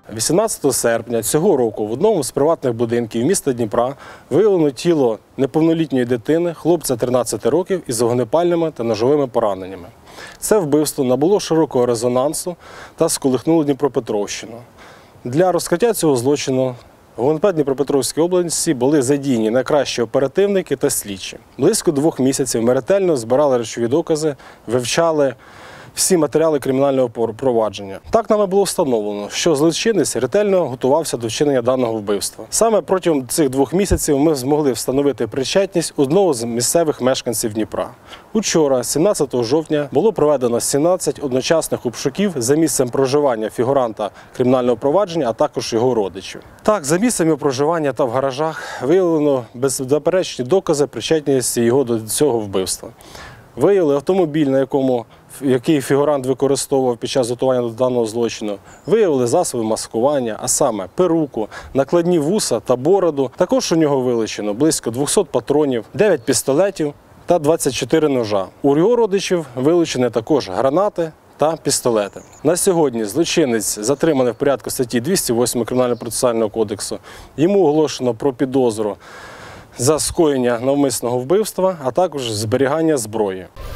18 серпня цього року в одному з приватних будинків міста Дніпра виявлено тіло неповнолітньої дитини, хлопця 13 років із вогнепальними та ножовими пораненнями. Це вбивство набуло широкого резонансу та сколихнуло Дніпропетровщину. Для розкриття цього злочину в ГУНП Дніпропетровської області були задіяні найкращі оперативники та слідчі. Близько 2 місяців ми ретельно збирали речові докази, вивчали всі матеріали кримінального провадження. Так нами було встановлено, що злочинець ретельно готувався до вчинення даного вбивства. Саме протягом цих 2 місяців ми змогли встановити причетність одного з місцевих мешканців Дніпра. Учора, 17 жовтня, було проведено 17 одночасних обшуків за місцем проживання фігуранта кримінального провадження, а також його родичів. Так, за місцем проживання та в гаражах виявлено беззаперечні докази причетності його до цього вбивства. Виявили автомобіль, який фігурант використовував під час готування до даного злочину. Виявили засоби маскування, а саме перуку, накладні вуса та бороду. Також у нього вилучено близько 200 патронів, 9 пістолетів та 24 ножа. У його родичів вилучені також гранати та пістолети. На сьогодні злочинець затриманий в порядку статті 208 Кримінально-процесуального кодексу. Йому оголошено про підозру за скоєння навмисного вбивства, а також зберігання зброї.